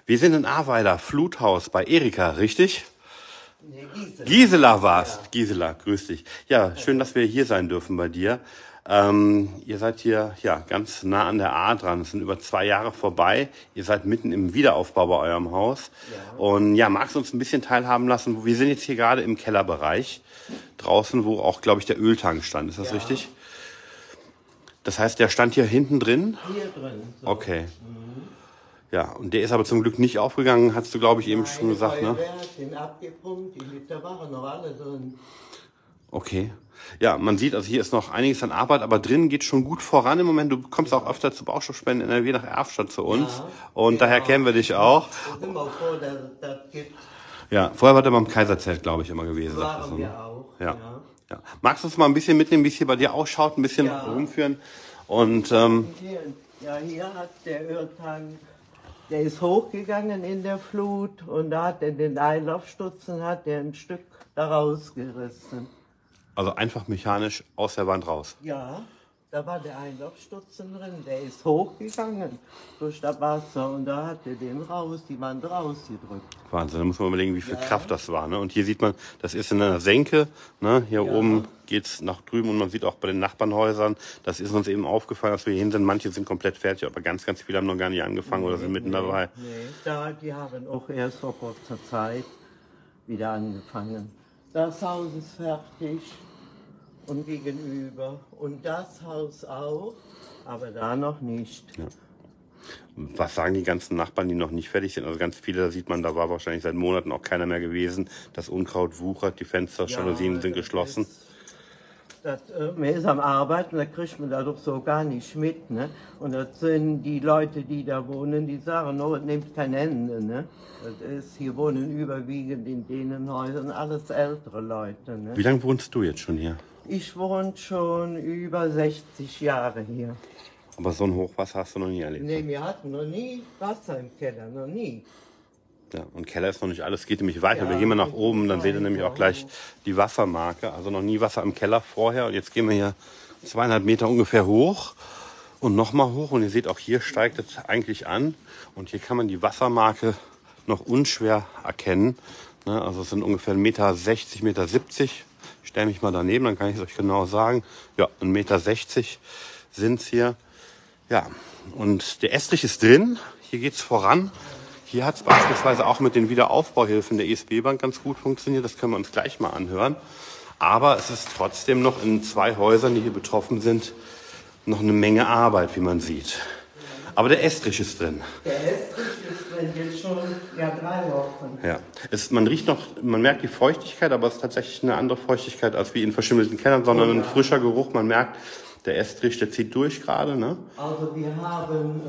Wir sind in Ahrweiler, Fluthaus bei Erika, richtig? Nee, Gisela. Gisela war's. Ja. Gisela, grüß dich. Ja, schön, dass wir hier sein dürfen bei dir. Ihr seid hier ganz nah an der Ahr dran. Es sind über 2 Jahre vorbei. Ihr seid mitten im Wiederaufbau bei eurem Haus. Ja. Und ja, magst du uns ein bisschen teilhaben lassen? Wir sind jetzt hier gerade im Kellerbereich. Draußen, wo auch, glaube ich, der Öltank stand. Ist das Ja. richtig? Das heißt, der stand hier hinten drin? Hier drin. So. Okay. Ja, und der ist aber zum Glück nicht aufgegangen, hast du, glaube ich, eben schon gesagt, ne? Feuerwehr hat den abgepumpt, die Liter waren noch alle drin. Okay. Ja, man sieht, also hier ist noch einiges an Arbeit, aber drinnen geht schon gut voran im Moment. Du kommst auch öfter zu Baustoffspenden NRW nach Erftstadt zu uns. Ja, Und daher kennen wir dich auch. Wir sind auch froh, dass es das gibt. Ja, vorher war der beim Kaiserzelt, glaube ich, immer gewesen. sagtest du, Waren ne? wir auch. Ja. Ja. Magst du uns mal ein bisschen mitnehmen, wie es hier bei dir ausschaut, ein bisschen Ja. rumführen? Und Hier hat der Öltank, der ist hochgegangen in der Flut und da hat er den Einlaufstutzen, hat er ein Stück daraus gerissen. also einfach mechanisch aus der Wand raus. Ja, da war der Einlaufstutzen drin, der ist hochgegangen durch das Wasser und da hat er den raus, die Wand rausgedrückt. Wahnsinn, da muss man überlegen, wie viel Kraft das war. Ne? Und hier sieht man, das ist in einer Senke. Ne? Hier oben geht's nach drüben und man sieht auch bei den Nachbarnhäusern, das ist uns eben aufgefallen, dass wir hier hin sind. Manche sind komplett fertig, aber ganz, ganz viele haben noch gar nicht angefangen oder sind mitten dabei. Nee, die haben auch erst vor kurzer Zeit wieder angefangen. Das Haus ist fertig und gegenüber und das Haus auch, aber da noch nicht. Ja. Was sagen die ganzen Nachbarn, die noch nicht fertig sind? Also ganz viele, da sieht man, da war wahrscheinlich seit Monaten auch keiner mehr gewesen. Das Unkraut wuchert, die Fenster, Jalousien sind geschlossen. Man ist am Arbeiten, da kriegt man da doch so gar nicht mit. Ne? Und das sind die Leute, die da wohnen, die sagen, no, es nimmt kein Ende. Ne? Das ist, hier wohnen überwiegend in den Häusern alles ältere Leute. Ne? Wie lange wohnst du jetzt schon hier? Ich wohne schon über 60 Jahre hier. Aber so ein Hochwasser hast du noch nie erlebt. Nee, wir hatten noch nie Wasser im Keller, noch nie. Ja, und Keller ist noch nicht alles, geht nämlich weiter. Ja, wir gehen mal nach geht oben, dann seht ihr weiter. nämlich auch gleich die Wassermarke. Also noch nie Wasser im Keller vorher. Und jetzt gehen wir hier 2,5 Meter ungefähr hoch und nochmal hoch. Und ihr seht, auch hier steigt es eigentlich an. Und hier kann man die Wassermarke noch unschwer erkennen. Ne, also es sind ungefähr 1,60 Meter, 1,70 Meter. Ich stelle mich mal daneben, dann kann ich es euch genau sagen. Ja, 1,60 Meter sind es hier. Ja, und der Estrich ist drin. Hier geht es voran. Hier hat es beispielsweise auch mit den Wiederaufbauhilfen der ESB-Bank ganz gut funktioniert. Das können wir uns gleich mal anhören. Aber es ist trotzdem noch in 2 Häusern, die hier betroffen sind, noch eine Menge Arbeit, wie man sieht. Aber der Estrich ist drin. Der Estrich ist drin, jetzt schon 3 Wochen. Ja. Man riecht noch, man merkt die Feuchtigkeit, aber es ist tatsächlich eine andere Feuchtigkeit als wie in verschimmelten Kellern, sondern ein frischer Geruch. Man merkt, der Estrich, der zieht durch gerade. Ne? Also wir haben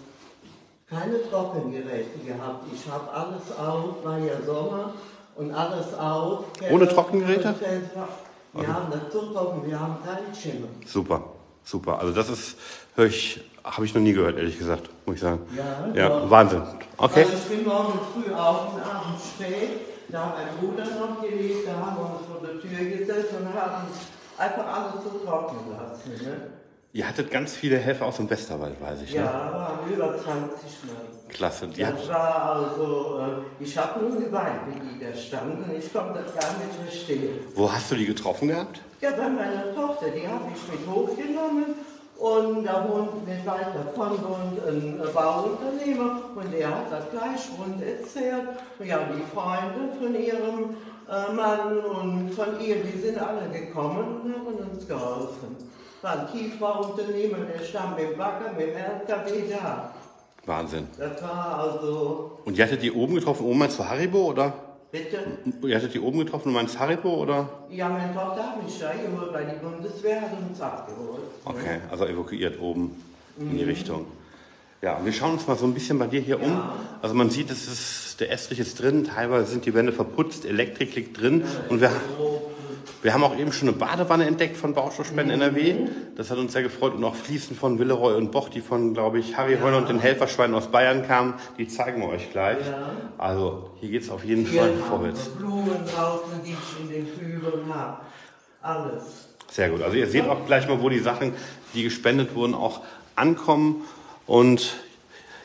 keine Trockengeräte gehabt. Ich habe alles auf, war ja Sommer und alles auf. Ohne Trockengeräte? Wir haben das so trocken, wir haben keinen Schimmer. Super, super. Also das ist, habe ich noch nie gehört, ehrlich gesagt, muss ich sagen. Ja, doch. Wahnsinn. Okay. Also ich bin morgen früh auf und abends spät, da hat mein Bruder noch gelebt, da haben wir uns vor der Tür gesetzt und haben einfach alles so trocken lassen. Ne? Ihr hattet ganz viele Helfer aus dem Westerwald, weiß ich. Ja, Ne? waren über 20 Mann. Klasse. Das war also, ich habe nur geweint, wie die da standen. Ich konnte das gar nicht verstehen. Wo hast du die getroffen gehabt? Ja, bei meiner Tochter, die habe ich mit hochgenommen. Und da wohnt nicht weit davon wohnt ein Bauunternehmer und der hat das gleich rund erzählt. Ja, die Freunde von ihrem Mann und von ihr, die sind alle gekommen und haben uns geholfen. War ein Tiefbauunternehmer, der stand mit dem Bagger, mit dem LKW da. Wahnsinn. Das war also... Und ihr hattet die oben getroffen, oben meinst du Haribo, oder? Bitte? Ihr hattet die oben getroffen, du meinst Haribo, oder? Ja, meine Tochter hat mich da geholt, weil die Bundeswehr hat uns abgeholt. Okay, also evakuiert oben in die Richtung. Ja, wir schauen uns mal so ein bisschen bei dir hier um. Also man sieht, der Estrich ist drin, teilweise sind die Wände verputzt, Elektrik liegt drin. Und wir haben auch eben schon eine Badewanne entdeckt von Baustoffspenden NRW. Das hat uns sehr gefreut. Und auch Fliesen von Willeroy und Boch, die von, glaube ich, Harry Heuler und den Helferschweinen aus Bayern kamen. Die zeigen wir euch gleich. Ja. Also hier geht es auf jeden Fall vorwärts. Blumen draußen, die ich in den Kübeln habe. Alles. Sehr gut. Also ihr seht auch gleich mal, wo die Sachen, die gespendet wurden, auch ankommen. Und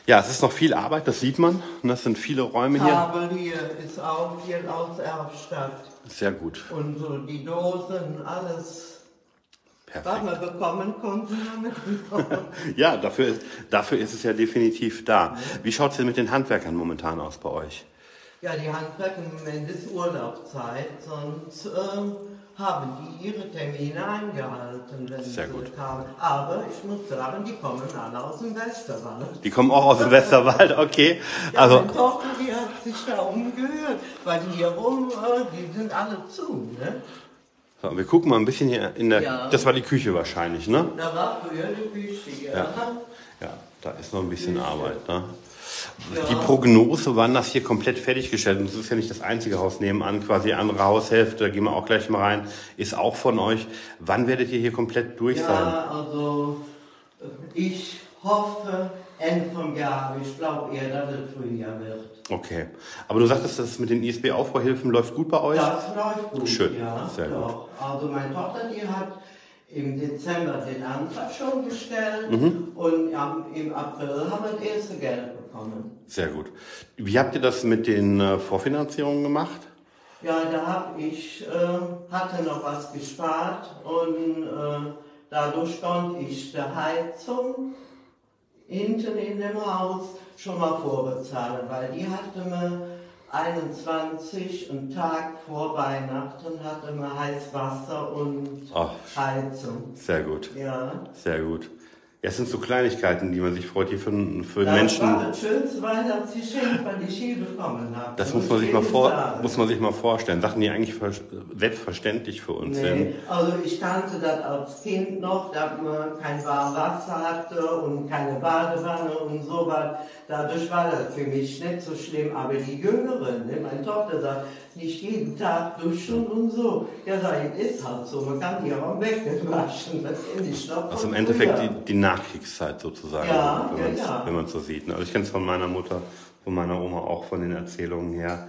Ja, es ist noch viel Arbeit, das sieht man. Das sind viele Räume hier. Kabel hier ist auch viel aus Erfstadt. Sehr gut. Und so die Dosen, alles, was Perfekt. wir bekommen konnten, haben wir bekommen. Ja, dafür ist es ja definitiv da. Wie schaut es denn mit den Handwerkern momentan aus bei euch? Ja, die Handwerker im Moment ist Urlaubszeit, sonst haben die ihre Termine eingehalten, wenn Sehr sie gut. kamen. Aber ich muss sagen, die kommen alle aus dem Westerwald. Die kommen auch aus dem Westerwald, okay. Ja, Also, meine Tochter, die hat sich da umgehört, weil hier rum, die sind alle zu, ne? so, wir gucken mal ein bisschen hier in der. Ja. Das war die Küche wahrscheinlich, ne? Da war früher eine Küche, ja. Ja, da ist noch ein bisschen Arbeit, ne? Ja. Die Prognose, wann das hier komplett fertiggestellt ist, das ist ja nicht das einzige Haus nebenan, quasi die andere Haushälfte, da gehen wir auch gleich mal rein, ist auch von euch. Wann werdet ihr hier komplett durch sein? Ja, also ich hoffe Ende vom Jahr, ich glaube eher, dass es Frühjahr wird. Okay. Aber du sagtest, das mit den ISB-Aufbauhilfen läuft gut bei euch? Das läuft gut, Schön, ja. sehr gut. Doch. Also meine Tochter, die hat im Dezember den Antrag schon gestellt und im April haben wir das erste Geld bekommen. Sehr gut. Wie habt ihr das mit den Vorfinanzierungen gemacht? Ja, da hatte noch was gespart und dadurch konnte ich die Heizung hinten in dem Haus schon mal vorbezahlen, weil die hatte mir 21, einen Tag vor Weihnachten, hatte mir Heißwasser und Ach, Heizung. sehr gut, Ja. sehr gut. Ja, es sind so Kleinigkeiten, die man sich freut, die für Das Menschen. war das schönste Weihnachtsgeschenk, weil ich je bekommen habe. Das muss man sich mal vorstellen. Sachen, die eigentlich selbstverständlich für uns sind. Nee, also ich kannte das als Kind noch, dass man kein warmes Wasser hatte und keine Badewanne und so was. Dadurch war das für mich nicht so schlimm. Aber die Jüngeren, ne, meine Tochter sagt, nicht jeden Tag duschen und so. Ja, sag ich, ist halt so. Man kann die auch wegwaschen. Das kenne ich noch. Also im von Endeffekt früher. die Nachkriegszeit sozusagen, Ja, wenn man es so sieht. Also ich kenne es von meiner Mutter, von meiner Oma auch von den Erzählungen her.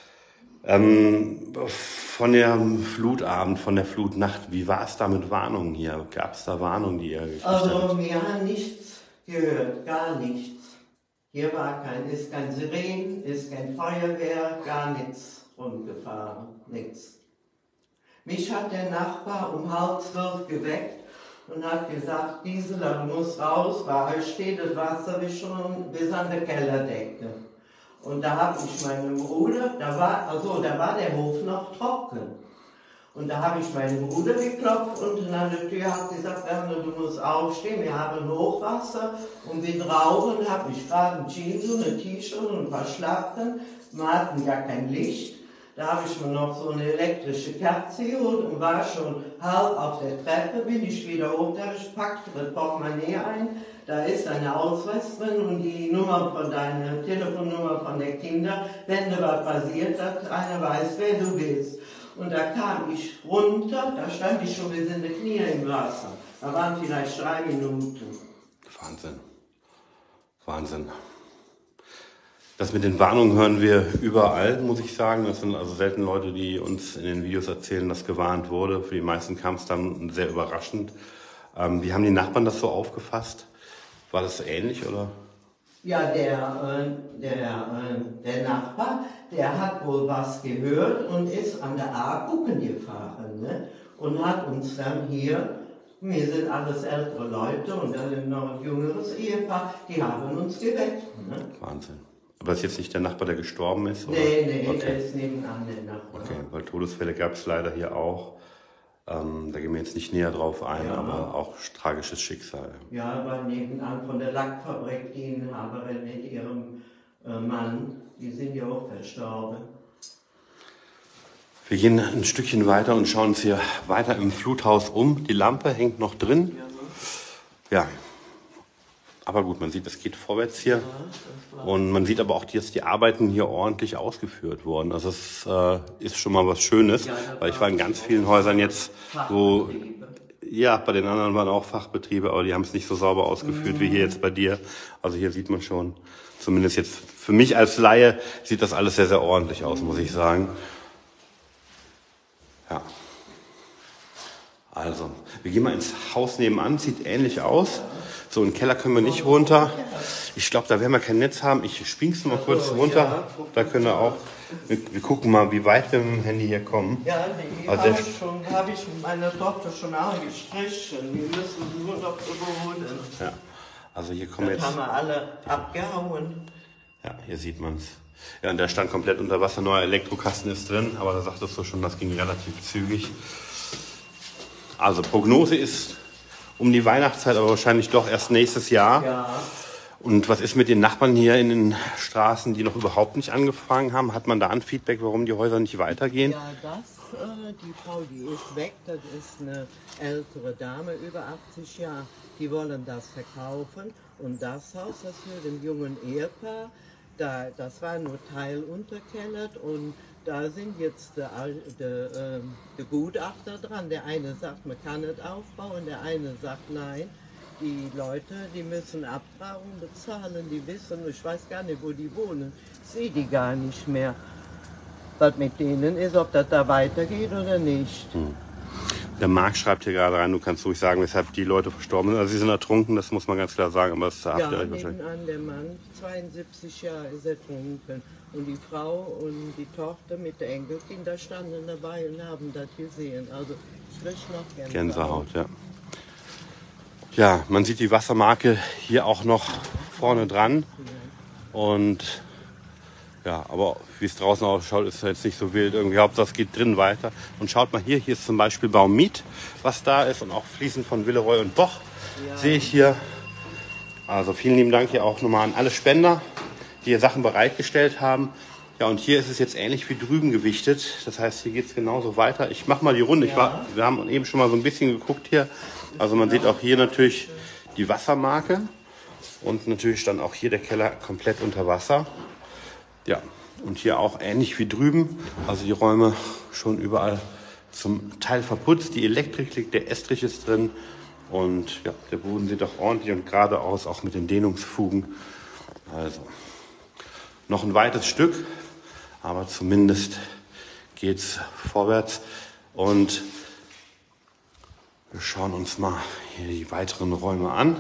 Von dem Flutabend, von der Flutnacht, wie war es da mit Warnungen hier? Gab es da Warnungen, die ihr gekriegt habt? Also wir haben nichts gehört, gar nichts. Hier ist kein Sirenen, ist kein Feuerwehr, gar nichts rumgefahren, nichts. Mich hat der Nachbar um 11:30 geweckt und hat gesagt, Gisela, du musst raus, bei euch steht das Wasser bis an der Kellerdecke. Und da habe ich meinem Bruder, da war der Hof noch trocken. Und da habe ich meinen Bruder geklopft und an der Tür hat gesagt, Werner, du musst aufstehen, wir haben Hochwasser und wir brauchen, habe ich gerade ein Jeans und ein T-Shirt und ein paar Schlappen, wir hatten ja kein Licht. Da habe ich mir noch so eine elektrische Kerze geholt und war schon halb auf der Treppe, bin ich wieder hoch, da ich packte das Portemonnaie ein, da ist deine Ausweis drin und die Nummer von deiner Telefonnummer von der Kinder, wenn da was passiert, dass einer weiß, wer du bist. Und da kam ich runter, da stand ich schon bis in die Knie im Wasser. Da waren vielleicht 3 Minuten. Wahnsinn. Wahnsinn. Das mit den Warnungen hören wir überall, muss ich sagen. Das sind also selten Leute, die uns in den Videos erzählen, dass gewarnt wurde. Für die meisten kam es dann sehr überraschend. Wie haben die Nachbarn das so aufgefasst? War das ähnlich oder? Ja, der Nachbar, der hat wohl was gehört und ist an der A gucken gefahren, ne? Und hat uns dann hier, wir sind alles ältere Leute und da sind noch ein jüngeres Ehepaar, die haben uns geweckt. Ne? Wahnsinn. Aber das ist jetzt nicht der Nachbar, der gestorben ist? Oder? Nee, okay. der ist nebenan der Nachbar. Okay, weil Todesfälle gab es leider hier auch. Da gehen wir jetzt nicht näher drauf ein, Ja. aber auch tragisches Schicksal. Ja, weil nebenan von der Lackfabrik, die Inhaberin mit ihrem Mann, die sind ja auch verstorben. Wir gehen ein Stückchen weiter und schauen uns hier weiter im Fluthaus um. Die Lampe hängt noch drin. Ja, aber gut, man sieht, es geht vorwärts hier. Und man sieht aber auch, dass die Arbeiten hier ordentlich ausgeführt wurden. Also es ist schon mal was Schönes, weil ich war in ganz vielen Häusern jetzt, wo, ja, bei den anderen waren auch Fachbetriebe, aber die haben es nicht so sauber ausgeführt wie hier jetzt bei dir. Also hier sieht man schon, zumindest jetzt für mich als Laie, sieht das alles sehr, sehr ordentlich aus, muss ich sagen. Ja. Also, wir gehen mal ins Haus nebenan, sieht ähnlich aus. So, in den Keller können wir nicht runter. Ich glaube, da werden wir kein Netz haben. Ich spink's mal kurz runter. Da können wir auch. Wir gucken mal, wie weit wir mit dem Handy hier kommen. Ja, die Also habe ich mit meiner Tochter schon angestrichen. Wir müssen nur noch überholen. ja, also hier kommen Das jetzt. haben wir alle abgehauen. Ja, hier sieht man es. Ja, und der stand komplett unter Wasser. Neuer Elektrokasten ist drin, aber da sagtest du schon, das ging relativ zügig. Also Prognose ist um die Weihnachtszeit, aber wahrscheinlich doch erst nächstes Jahr. Ja. Und was ist mit den Nachbarn hier in den Straßen, die noch überhaupt nicht angefangen haben? Hat man da ein Feedback, warum die Häuser nicht weitergehen? Ja, die Frau, die ist weg, das ist eine ältere Dame, über 80 Jahre. Die wollen das verkaufen und das Haus, das für den jungen Ehepaar, das war nur teilunterkellert und da sind jetzt die Gutachter dran. Der eine sagt, man kann es aufbauen, der eine sagt, nein. Die Leute, die müssen Abtragung bezahlen, die wissen, ich weiß gar nicht, wo die wohnen, ich sehe die gar nicht mehr. Was mit denen ist, ob das da weitergeht oder nicht. Der Marc schreibt hier gerade rein, du kannst ruhig sagen, weshalb die Leute verstorben sind. Also sie sind ertrunken, das muss man ganz klar sagen, aber das habt ihr euch wahrscheinlich. Nebenan der Mann, 72 Jahre ist ertrunken. Und die Frau und die Tochter mit den Enkelkindern standen dabei und haben das gesehen. Also ich kriege noch Gänsehaut, ja. Ja, man sieht die Wassermarke hier auch noch vorne dran. Und ja, aber wie es draußen ausschaut, ist jetzt nicht so wild. Irgendwie Hauptsache es geht drin weiter. Und schaut mal hier ist zum Beispiel Baummiet, was da ist. Und auch Fliesen von Villeroy und Boch sehe ich hier. Also vielen lieben Dank hier auch nochmal an alle Spender, die hier Sachen bereitgestellt haben. Ja, und hier ist es jetzt ähnlich wie drüben gewichtet. Das heißt, hier geht es genauso weiter. Ich mache mal die Runde. Wir haben eben schon mal so ein bisschen geguckt hier. Also man sieht auch hier natürlich die Wassermarke. Und natürlich dann auch hier der Keller komplett unter Wasser. Ja, und hier auch ähnlich wie drüben. Also die Räume schon überall zum Teil verputzt. Die Elektrik liegt, der Estrich ist drin. Und ja, der Boden sieht auch ordentlich und gerade aus, auch mit den Dehnungsfugen. Also noch ein weites Stück, aber zumindest geht's vorwärts. Und wir schauen uns mal hier die weiteren Räume an.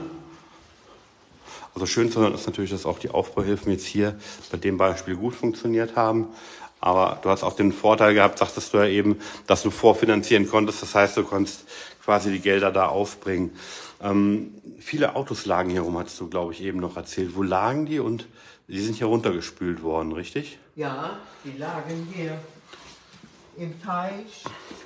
Also schön zu hören ist natürlich, dass auch die Aufbauhilfen jetzt hier bei dem Beispiel gut funktioniert haben. Aber du hast auch den Vorteil gehabt, sagtest du ja eben, dass du vorfinanzieren konntest. Das heißt, du konntest quasi die Gelder da aufbringen. Viele Autos lagen hier rum, hast du, glaube ich, eben noch erzählt. Wo lagen die? Und die sind hier runtergespült worden, richtig? Ja, die lagen hier im Teich.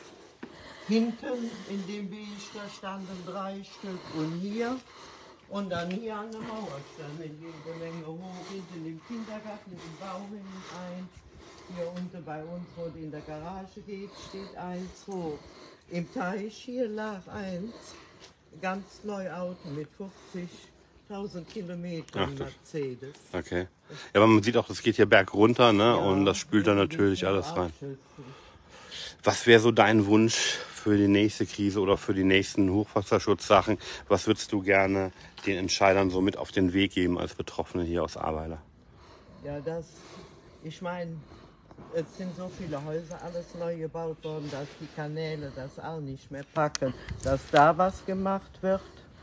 Hinten in dem Weg, da standen 3 Stück und hier. Und dann hier an der Mauer standen jede Menge hoch, hinten im Kindergarten, im Baum eins. Hier unten bei uns, wo die in der Garage geht, steht 1 hoch. Im Teich hier lag 1, ganz neu Auto mit 50.000 Kilometern Mercedes. Okay. Ja, aber man sieht auch, das geht hier bergunter, ne? Ja, und das spült dann natürlich alles rein. Was wäre so dein Wunsch für die nächste Krise oder für die nächsten Hochwasserschutzsachen? Was würdest du gerne den Entscheidern so mit auf den Weg geben als Betroffene hier aus Ahrweiler? Ja, ich meine, es sind so viele Häuser, alles neu gebaut worden, dass die Kanäle das auch nicht mehr packen, dass da was gemacht wird.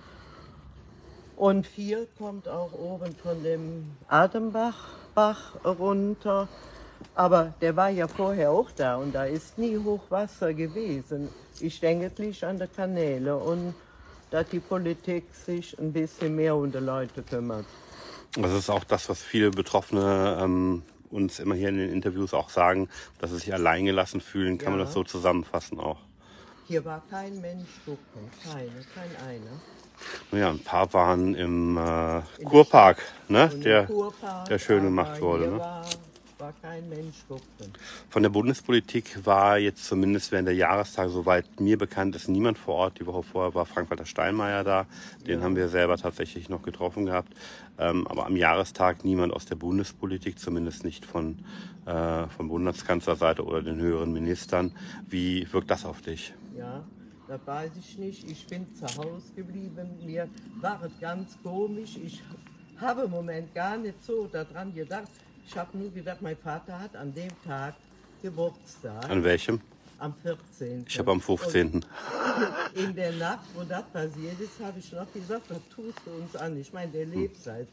Und viel kommt auch oben von dem Adembach runter. Aber der war ja vorher auch da und da ist nie Hochwasser gewesen. Ich denke, es liegt an den Kanälen und dass die Politik sich ein bisschen mehr um die Leute kümmert. Das ist auch das, was viele Betroffene uns immer hier in den Interviews auch sagen, dass sie sich alleingelassen fühlen. Kann man das so zusammenfassen auch? Hier war kein Mensch gucken, kein einer. Naja, ein paar waren im Kurpark, ne? Der schön gemacht wurde. Ne? War kein Mensch gucken. Von der Bundespolitik war jetzt zumindest während der Jahrestage, soweit mir bekannt ist, niemand vor Ort. Die Woche vorher war Frank-Walter Steinmeier da. Den haben wir selber tatsächlich noch getroffen gehabt. Aber am Jahrestag niemand aus der Bundespolitik, zumindest nicht von Bundeskanzlerseite oder den höheren Ministern. Wie wirkt das auf dich? Ja, das weiß ich nicht. Ich bin zu Hause geblieben. Mir war es ganz komisch. Ich habe im Moment gar nicht so daran gedacht. Ich habe nur gedacht, mein Vater hat an dem Tag Geburtstag. An welchem? Am 14. Ich habe am 15. Und in der Nacht, wo das passiert ist, habe ich noch gesagt, was tust du uns an? Ich meine, der lebt seit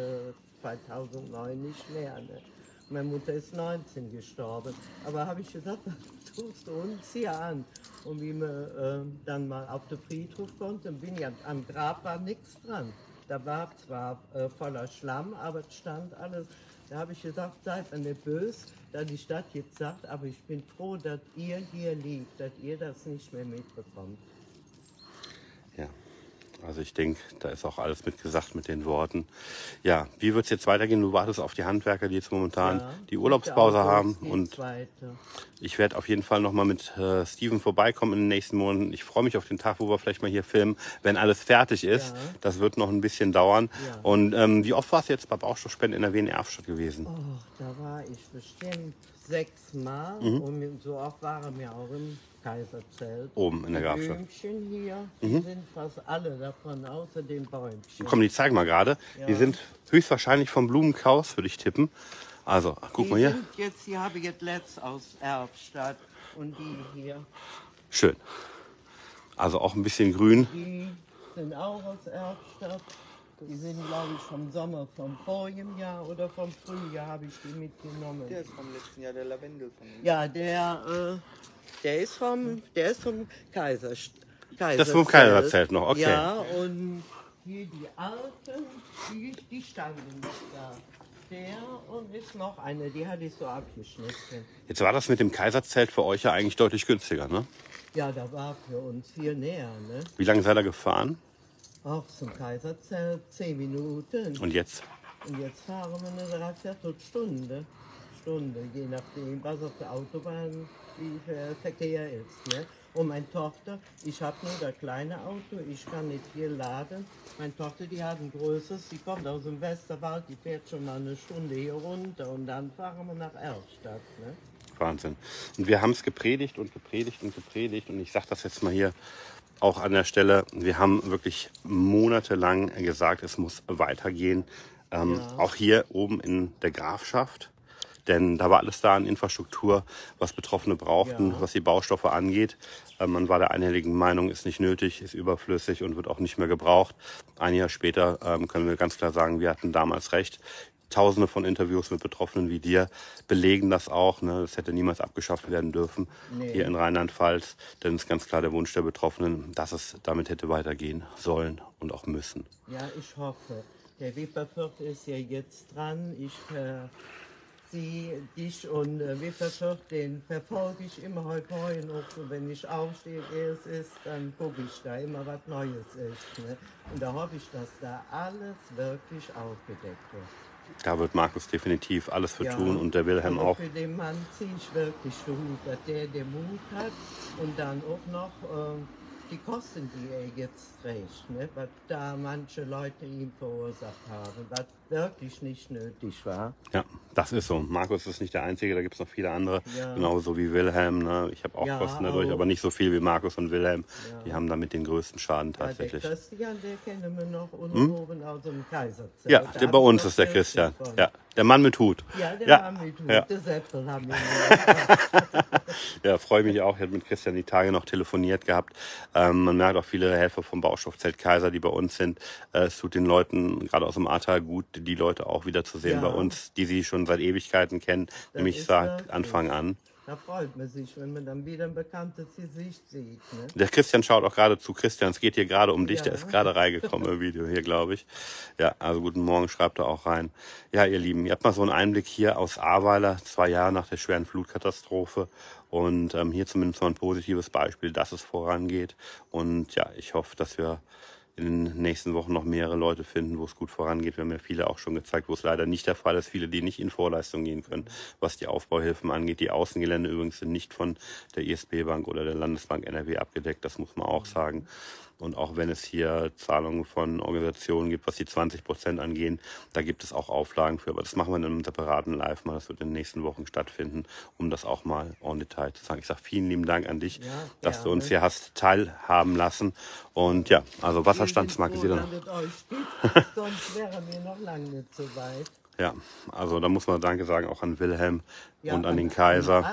2009 nicht mehr. Ne? Meine Mutter ist 19 gestorben. Aber habe ich gesagt, was tust du uns hier an? Und wie wir dann mal auf den Friedhof konnten, bin ja am Grab war nichts dran. Da war zwar voller Schlamm, aber es stand alles. Da habe ich gesagt, seid mir nicht böse, dass die Stadt jetzt sagt, aber ich bin froh, dass ihr hier liegt, dass ihr das nicht mehr mitbekommt. Ja, also ich denke, da ist auch alles mitgesagt mit den Worten. Ja, wie wird es jetzt weitergehen? Du wartest auf die Handwerker, die jetzt momentan die Urlaubspause haben. Und ich werde auf jeden Fall nochmal mit Steven vorbeikommen in den nächsten Monaten. Ich freue mich auf den Tag, wo wir vielleicht mal hier filmen, wenn alles fertig ist. Ja. Das wird noch ein bisschen dauern. Ja. Und wie oft warst du jetzt bei Baustoffspenden in der WN-Erftstadt gewesen? Oh, da war ich bestimmt 6 Mal. Und so oft waren wir auch im Kaiserzelt. Oben in der Grafstadt. Die Bäumchen hier, die sind fast alle davon, außer den Bäumchen. Komm, die zeigen wir gerade. Ja. Die sind höchstwahrscheinlich vom Blumenkaus, würde ich tippen. Also, guck mal hier. Die habe ich jetzt letzt aus Erftstadt und die hier. Schön. Also auch ein bisschen grün. Die sind auch aus Erftstadt. Die sind, glaube ich, vom Sommer, vom vorigen Jahr oder vom Frühjahr habe ich die mitgenommen. Der ist vom letzten Jahr, der Lavendel von uns. Ja, der ist vom Kaiserzelt. Das ist vom Kaiserzelt noch, okay. Ja, und hier die alten, die standen noch da. Der und ist noch eine, die hatte ich so abgeschnitten. Jetzt war das mit dem Kaiserzelt für euch ja eigentlich deutlich günstiger, ne? Ja, da war für uns viel näher, ne? Wie lange seid ihr gefahren? Auch zum Kaiserzelt 10 Minuten. Und jetzt? Und jetzt fahren wir eine Dreiviertelstunde. Je nachdem, was auf der Autobahn wie Verkehr ist. Ne? Und meine Tochter, ich habe nur das kleine Auto, ich kann nicht viel laden. Meine Tochter, die hat ein größeres, die kommt aus dem Westerwald, die fährt schon mal eine Stunde hier runter und dann fahren wir nach Erftstadt. Ne? Wahnsinn. Und wir haben es gepredigt und ich sage das jetzt mal hier auch an der Stelle, wir haben wirklich monatelang gesagt, es muss weitergehen. Auch hier oben in der Grafschaft. Denn da war alles da an Infrastruktur, was Betroffene brauchten, was die Baustoffe angeht. Man war der einhelligen Meinung, ist nicht nötig, ist überflüssig und wird auch nicht mehr gebraucht. Ein Jahr später können wir ganz klar sagen, wir hatten damals recht. Tausende von Interviews mit Betroffenen wie dir belegen das auch. Ne? Das hätte niemals abgeschafft werden dürfen hier in Rheinland-Pfalz. Denn es ist ganz klar der Wunsch der Betroffenen, dass es damit hätte weitergehen sollen und auch müssen. Ja, ich hoffe. Der Wipperfürth ist ja jetzt dran. Dich und Wipperfürth, den verfolge ich immer heute Morgen noch. Und wenn ich aufstehe, es ist, dann gucke ich da immer was Neues ist. Ne? Und da hoffe ich, dass da alles wirklich aufgedeckt wird. Da wird Markus definitiv alles für tun und der Wilhelm auch. Für den Mann ziehe ich wirklich den Hut, dass der den Mut hat und dann auch noch die Kosten, die er jetzt trägt, ne? Was da manche Leute ihm verursacht haben, was wirklich nicht nötig war. Ja, das ist so. Markus ist nicht der Einzige, da gibt es noch viele andere, genauso wie Wilhelm. Ne? Ich habe auch Kosten dadurch, aber nicht so viel wie Markus und Wilhelm. Ja. Die haben damit den größten Schaden tatsächlich. Der Christian, der kennen wir noch oben aus dem Kaiserzelt. Ja, der bei uns ist der Christian. Ja, der Mann mit Hut. Ja, der Mann mit Hut. Ja. Der Seppel haben wir Ja, freue mich auch. Ich habe mit Christian die Tage noch telefoniert gehabt. Man merkt auch viele Helfer vom Baustoffzelt Kaiser, die bei uns sind. Es tut den Leuten, gerade aus dem Ahrtal, gut, die Leute auch wieder zu sehen bei uns, die sie schon seit Ewigkeiten kennen, nämlich seit Anfang an. Da freut man sich, wenn man dann wieder ein bekanntes Gesicht sieht. Ne? Der Christian schaut auch gerade zu. Christian, es geht hier gerade um dich. Der ist gerade reingekommen im Video hier, glaube ich. Ja, also guten Morgen, schreibt er auch rein. Ja, ihr Lieben, ihr habt mal so einen Einblick hier aus Ahrweiler, 2 Jahre nach der schweren Flutkatastrophe. Und hier zumindest mal ein positives Beispiel, dass es vorangeht. Und ja, ich hoffe, dass wir in den nächsten Wochen noch mehrere Leute finden, wo es gut vorangeht. Wir haben ja viele auch schon gezeigt, wo es leider nicht der Fall ist. Viele, die nicht in Vorleistung gehen können, was die Aufbauhilfen angeht. Die Außengelände übrigens sind nicht von der ISB-Bank oder der Landesbank NRW abgedeckt. Das muss man auch sagen. Und auch wenn es hier Zahlungen von Organisationen gibt, was die 20% angehen, da gibt es auch Auflagen für. Aber das machen wir in einem separaten Live mal. Das wird in den nächsten Wochen stattfinden, um das auch mal en Detail zu sagen. Ich sage vielen lieben Dank an dich, dass du uns hier hast teilhaben lassen. Und ja, also Wasserstandsmarke seht ihr noch. Sonst wären wir noch lange nicht so weit. Ja, also da muss man Danke sagen auch an Wilhelm und an den Kaiser.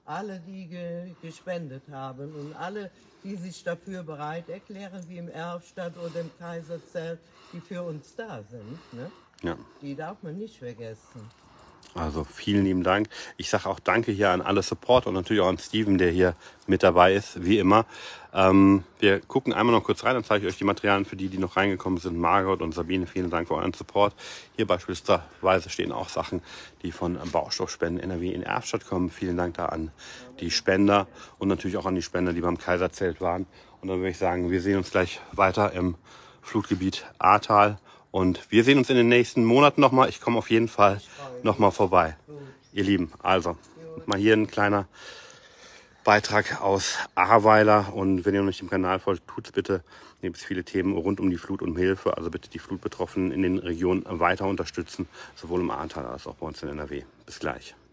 alle, die gespendet haben und alle, die sich dafür bereit erklären, wie im Erfstadt oder im Kaiserzelt, die für uns da sind. Ne? Ja. Die darf man nicht vergessen. Also vielen lieben Dank. Ich sage auch danke hier an alle Supporter und natürlich auch an Steven, der hier mit dabei ist, wie immer. Wir gucken einmal noch kurz rein, dann zeige ich euch die Materialien für die, die noch reingekommen sind. Margot und Sabine, vielen Dank für euren Support. Hier beispielsweise stehen auch Sachen, die von Baustoffspenden NRW in Erfstadt kommen. Vielen Dank da an die Spender und natürlich auch an die Spender, die beim Kaiserzelt waren. Und dann würde ich sagen, wir sehen uns gleich weiter im Flutgebiet Ahrtal. Und wir sehen uns in den nächsten Monaten nochmal. Ich komme auf jeden Fall nochmal vorbei. Ihr Lieben, also mal hier ein kleiner Beitrag aus Ahrweiler. Und wenn ihr noch nicht dem Kanal folgt, tut's bitte. Hier gibt es viele Themen rund um die Flut und um Hilfe. Also bitte die Flutbetroffenen in den Regionen weiter unterstützen. Sowohl im Ahrtal als auch bei uns in NRW. Bis gleich.